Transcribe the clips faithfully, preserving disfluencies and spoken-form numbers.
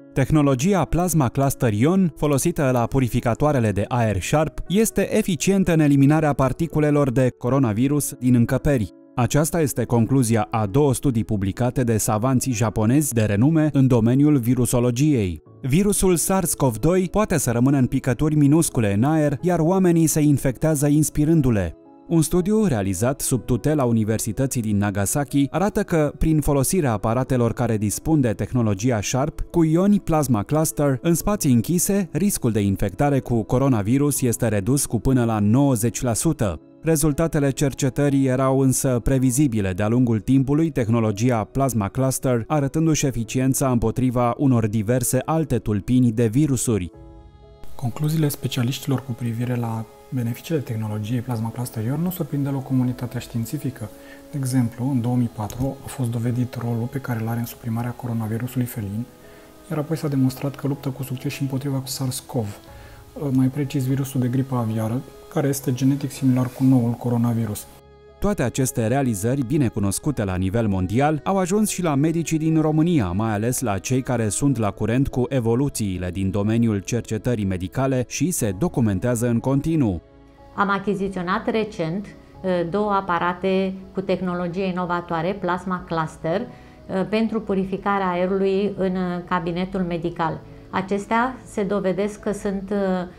Tehnologia Plasma Cluster Ion, folosită la purificatoarele de aer Sharp, este eficientă în eliminarea particulelor de coronavirus din încăperi. Aceasta este concluzia a două studii publicate de savanții japonezi de renume în domeniul virusologiei. Virusul SARS-CoV doi poate să rămână în picături minuscule în aer, iar oamenii se infectează inspirându-le. Un studiu realizat sub tutela Universității din Nagasaki arată că, prin folosirea aparatelor care dispun de tehnologia Sharp, cu ioni Plasma Cluster, în spații închise, riscul de infectare cu coronavirus este redus cu până la nouăzeci la sută. Rezultatele cercetării erau însă previzibile de-a lungul timpului, tehnologia Plasma Cluster arătându-și eficiența împotriva unor diverse alte tulpini de virusuri. Concluziile specialiștilor cu privire la beneficiile tehnologiei Plasma Cluster Ion nu surprind deloc comunitatea științifică. De exemplu, în două mii patru a fost dovedit rolul pe care îl are în suprimarea coronavirusului felin, iar apoi s-a demonstrat că luptă cu succes și împotriva SARS-CoV, mai precis virusul de gripă aviară, care este genetic similar cu noul coronavirus. Toate aceste realizări, bine cunoscute la nivel mondial, au ajuns și la medicii din România, mai ales la cei care sunt la curent cu evoluțiile din domeniul cercetării medicale și se documentează în continuu. Am achiziționat recent două aparate cu tehnologie inovatoare, Plasma Cluster, pentru purificarea aerului în cabinetul medical. Acestea se dovedesc că sunt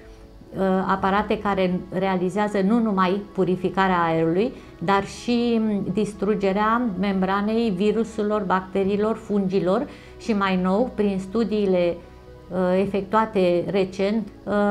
aparate care realizează nu numai purificarea aerului, dar și distrugerea membranei virusurilor, bacteriilor, fungilor și mai nou, prin studiile efectuate recent,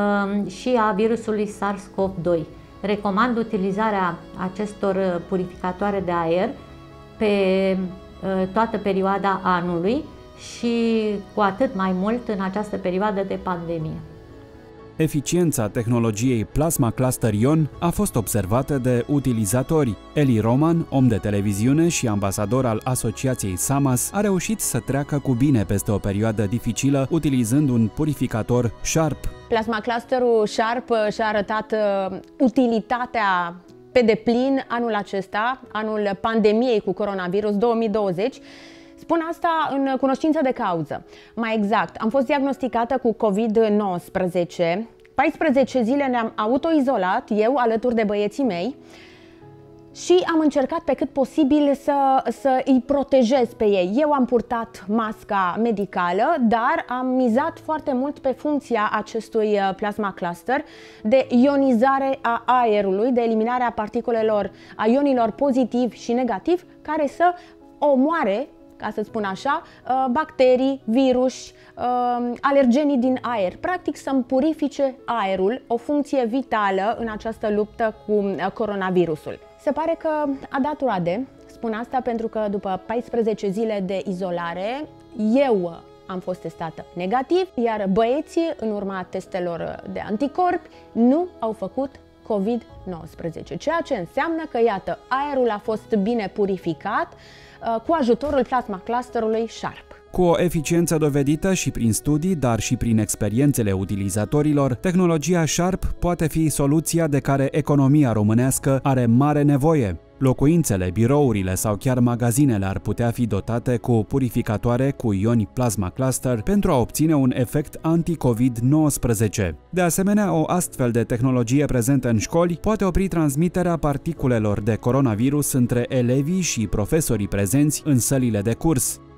și a virusului SARS-CoV doi. Recomand utilizarea acestor purificatoare de aer pe toată perioada anului și cu atât mai mult în această perioadă de pandemie. Eficiența tehnologiei Plasma Cluster Ion a fost observată de utilizatori. Eli Roman, om de televiziune și ambasador al asociației SAMAS, a reușit să treacă cu bine peste o perioadă dificilă utilizând un purificator Sharp. Plasma Clusterul Sharp și-a arătat utilitatea pe deplin anul acesta, anul pandemiei cu coronavirus două mii douăzeci. Spun asta în cunoștință de cauză. Mai exact, am fost diagnosticată cu COVID nouăsprezece, paisprezece zile ne-am autoizolat, eu alături de băieții mei, și am încercat pe cât posibil să, să îi protejez pe ei. Eu am purtat masca medicală, dar am mizat foarte mult pe funcția acestui Plasma Cluster de ionizare a aerului, de eliminarea particulelor, a ionilor pozitiv și negativ, care să omoare, ca să spun așa, bacterii, virus, alergenii din aer. Practic să-mi purifice aerul, o funcție vitală în această luptă cu coronavirusul. Se pare că a dat roade. Spun asta pentru că după paisprezece zile de izolare, eu am fost testată negativ, iar băieții, în urma testelor de anticorpi, nu au făcut COVID nouăsprezece, ceea ce înseamnă că, iată, aerul a fost bine purificat cu ajutorul Plasma Clusterului Sharp. Cu o eficiență dovedită și prin studii, dar și prin experiențele utilizatorilor, tehnologia Sharp poate fi soluția de care economia românească are mare nevoie. Locuințele, birourile sau chiar magazinele ar putea fi dotate cu purificatoare cu ioni Plasma Cluster pentru a obține un efect anti-COVID nouăsprezece. De asemenea, o astfel de tehnologie prezentă în școli poate opri transmiterea particulelor de coronavirus între elevii și profesorii prezenți în sălile de curs.